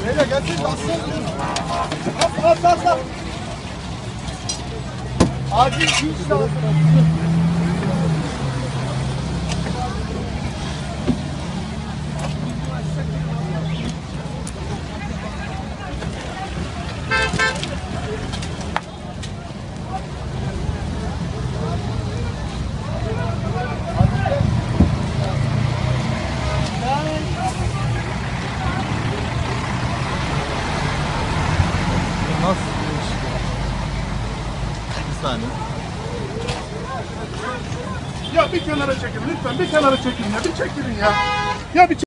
Beyler gelsene bassana. At. Acil güç lazım. Nasıl bir iş? Bir saniye. Ya bir kenara çekin lütfen, bir kenara çekin ya, bir çekilin ya. Ya bir